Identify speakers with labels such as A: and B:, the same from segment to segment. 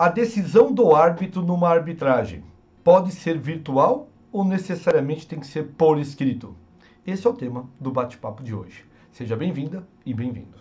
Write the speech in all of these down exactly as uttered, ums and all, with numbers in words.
A: A decisão do árbitro numa arbitragem pode ser virtual ou necessariamente tem que ser por escrito? Esse é o tema do bate-papo de hoje. Seja bem-vinda e bem-vindo.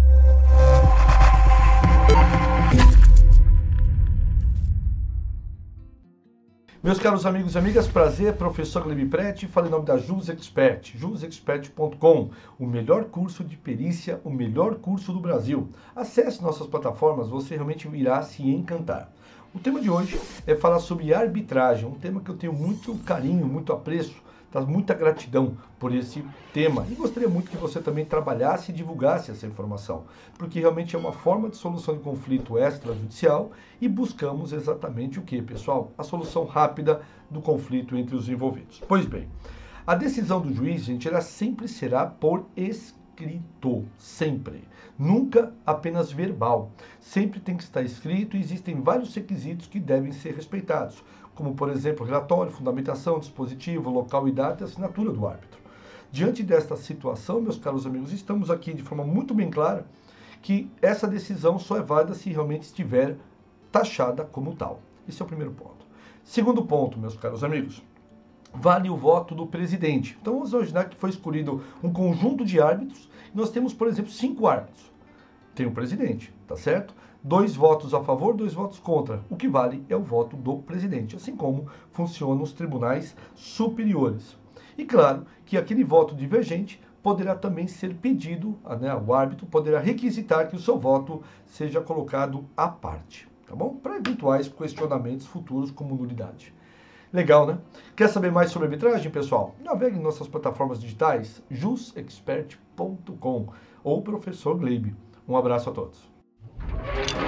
A: Meus caros amigos e amigas, prazer, professor Glebe Prete, falo em nome da Jus Expert, jus expert ponto com, o melhor curso de perícia, o melhor curso do Brasil. Acesse nossas plataformas, você realmente irá se encantar. O tema de hoje é falar sobre arbitragem, um tema que eu tenho muito carinho, muito apreço, tá? Muita gratidão por esse tema. E gostaria muito que você também trabalhasse e divulgasse essa informação, porque realmente é uma forma de solução de conflito extrajudicial e buscamos exatamente o que, pessoal? A solução rápida do conflito entre os envolvidos. Pois bem, a decisão do juiz, gente, ela sempre será por escrito, sempre. Nunca apenas verbal. Sempre tem que estar escrito e existem vários requisitos que devem ser respeitados, como, por exemplo, relatório, fundamentação, dispositivo, local e data e assinatura do árbitro. Diante desta situação, meus caros amigos, estamos aqui de forma muito bem clara que essa decisão só é válida se realmente estiver taxada como tal. Esse é o primeiro ponto. Segundo ponto, meus caros amigos, vale o voto do presidente. Então vamos imaginar que foi escolhido um conjunto de árbitros e nós temos, por exemplo, cinco árbitros. Tem o presidente, tá certo? Dois votos a favor, dois votos contra. O que vale é o voto do presidente, assim como funcionam os tribunais superiores. E claro que aquele voto divergente poderá também ser pedido, né, o árbitro poderá requisitar que o seu voto seja colocado à parte, tá bom? Para eventuais questionamentos futuros como nulidade. Legal, né? Quer saber mais sobre arbitragem, pessoal? Navegue em nossas plataformas digitais, jus expert ponto com ou Professor Glebe. Um abraço a todos.